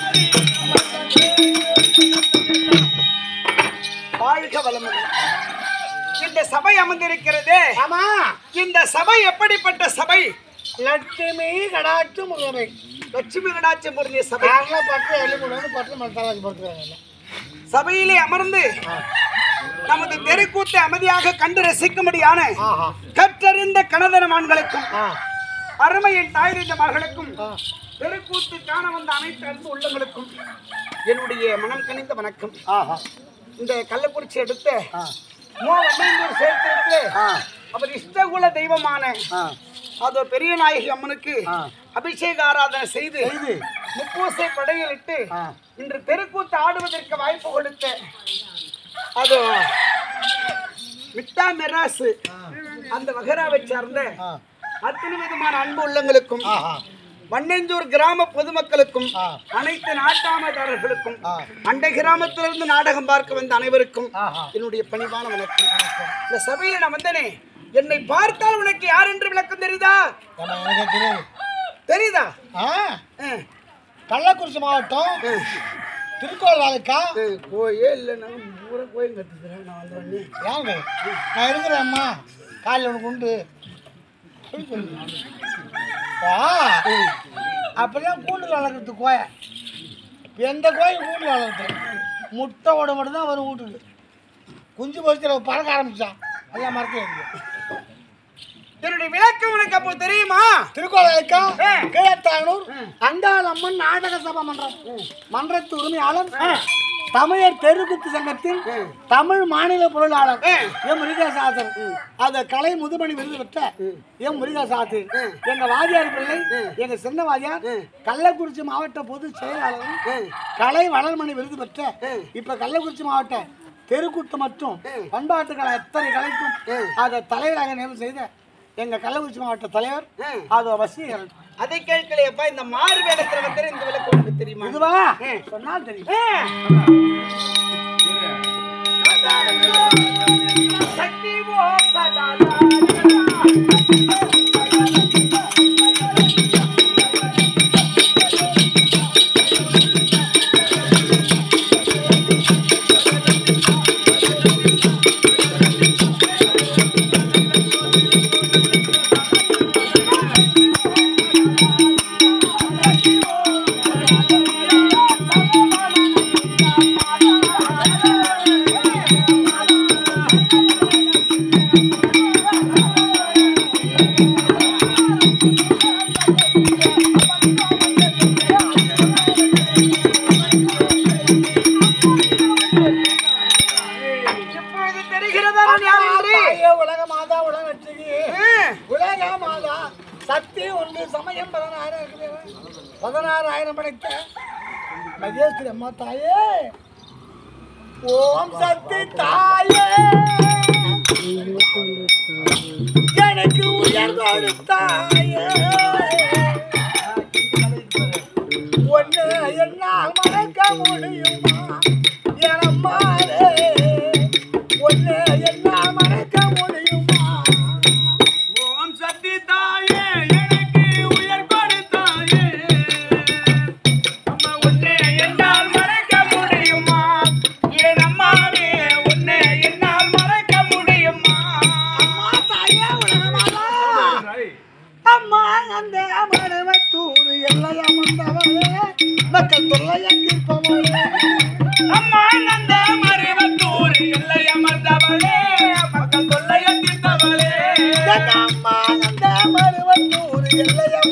வாழ்க வளமுடன். இந்த சபை அமர்ந்திருக்கிறதே, ஆமா, இந்த சபை எப்படிப்பட்ட சபை? லட்சுமி கடாட்சி முகமை. லட்சுமி கடாட்சி பொருந்திய சபை. பட்டு எலும்பு பட்டு மசாலாஜி போட்டுருக்காங்க. சபையிலே அமர்ந்து நமது தெருக்கூத்தை அமைதியாக கண்டு ரசிக்கும்படியான கற்றறிந்த கணவன்மான்களுக்கும் அருமையின் தாய்ந்த மகளுக்கும் தெருக்கூத்து காண வந்த அனைத்து அன்பு உள்ளங்களுக்கும் என்னுடைய மனம் கனிந்த வணக்கம். இந்த கள்ளக்குறிச்சி எடுத்த சேர்த்து அவர் இஷ்டகுல தெய்வமான அது பெரிய நாயகி அம்மனுக்கு அபிஷேக ஆராதனை செய்து முப்பூசை படையிலிட்டு இன்று தெருக்கூத்து ஆடுவதற்கு வாய்ப்பு கொடுத்த அது மிட்டா மெராசு அந்த வகராவை சார்ந்த அத்தனை விதமான அன்பு உள்ளங்களுக்கும் வண்ணஞ்சூர் கிராம பொதுமக்களுக்கும் அனைத்து நாட்டாமைதாரர்களுக்கும் அண்டை கிராமத்திலிருந்து நாடகம் பார்க்க வந்த அனைவருக்கும் என்னுடைய பணிவான வணக்கம். இந்த சபையில நான் வந்தனே, என்னை பார்த்தால் உனக்கு யார் என்று விளக்கம் தெரியுதா? தெரியுதா? கள்ளக்குறிச்சி மாவட்டம் திருக்கோள் வாழைக்கா கோயே இல்லைன்னா ஊரை கோயில் கட்டுக்கிறேன். நான் வந்து ஏங்க நான் இருக்கிறேன் அம்மா, காலையில் உனக்கு உண்டு அப்பதான் கூண்டு வளர்க்குறது கோயை. எந்த கோயில் கூண்டு வளர்க்குறது முட்டை ஓட மட்டும் தான் வரும் வீட்டுக்கு. குஞ்சு பொறிச்சு பறக்க ஆரம்பிச்சான், எல்லாம் மறக்க இருக்கு. என்னுடைய விளக்கம் உனக்கு அப்போ தெரியுமா? திருக்கோளைக்கா கீழத்தானூர் அங்காளம்மன் நாடக சபை மன்றத்து உரிமையாளர், தமிழர் தெருக்கூத்து சங்கத்தின் தமிழ் மாநில பொருளாளர் எம் முருகேசாசன், அந்த கலை முதுமணி விருது பெற்ற எம் முருகேசாசன், எங்க வாதியார் பிள்ளை, எங்க சின்ன வாதியார், கள்ளக்குறிச்சி மாவட்ட பொதுச் செயலாளர், கலை வளர்மணி விருது பெற்ற இப்ப கள்ளக்குறிச்சி மாவட்ட தெருக்கூத்து மற்றும் பண்பாட்டு கலை எத்தனை கலைக்கும் அதை தலைவராக நியமனம் செய்த எங்க கள்ளக்குறிச்சி மாவட்ட தலைவர் அது வசீகரன். அதை கேட்கலையப்பா, இந்த மாறு வேடத்துல வந்து இந்த விளக்கம் உனக்கு தெரியுமா? இதுவா சொன்னா தெரியும். சக்தி ஓம் சதா உலக மாதா உலக உலக மாதா சக்தி ஒன்று சமயம் 16,000 படைத்த மகேஸ்வரி அம்மா தாயே, ஓம் சக்தி தாயே, எனக்கு உயர் கொடுத்தாயே, ஒன்று என்ன மறக்க முடியுமா எனம்மாரே, ஒன்று என்ன மறக்க முடியுமா? ஓம் சக்தி தாயே, எனக்கு உயர் கொடுத்தாயே, அம்மா உன்னை என்னால் மறக்க முடியுமா? என் அம்மாவே உன்னை என்னால் மறக்க முடியுமா? அம்மா தாயே உலகமாதா, அம்மா அந்த மருவத்தூர் எல்லை அமர்ந்தவளே, மக்கள் தொல்லையை தீர்ப்பவளே, அம்மா அந்த மருவத்தூர் எல்லை அமர்ந்தவளே, மக்கள் தொல்லையை தீர்த்தவளே, அம்மா அந்த மருவத்தூர் எல்லை